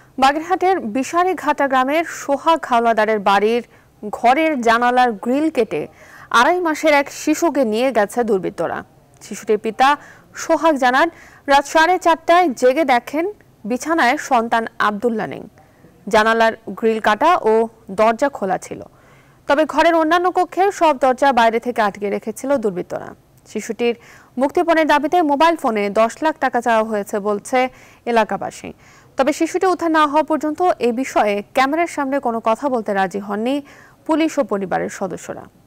বাগেরহাটের বিশারিঘাটা গ্রামের সোহাগ হাওলাদারের বাড়ির ঘরের জানালার গ্রিল কেটে 2.5 মাসের এক শিশুকে নিয়ে গেছে দুর্বৃত্তরা। শিশুটির পিতা সোহাগ জানান, রাত 4:30টায় জেগে দেখেন বিছানায় সন্তান আব্দুল্লাহ নেই। জানালার গ্রিল কাটা ও দরজা খোলা ছিল, তবে ঘরের অন্যান্য কক্ষের সব দরজা বাইরে থেকে আটকে রেখেছিল দুর্বৃত্তরা। শিশুটির মুক্তিপণের দাবিতে মোবাইল ফোনে 10 লাখ টাকা চাওয়া হয়েছে বলছে এলাকাবাসী। তবে শিশুটি উদ্ধার না হওয়া পর্যন্ত এই বিষয়ে ক্যামেরার সামনে কোনো কথা বলতে রাজি হননি পুলিশ ও পরিবারের সদস্যরা।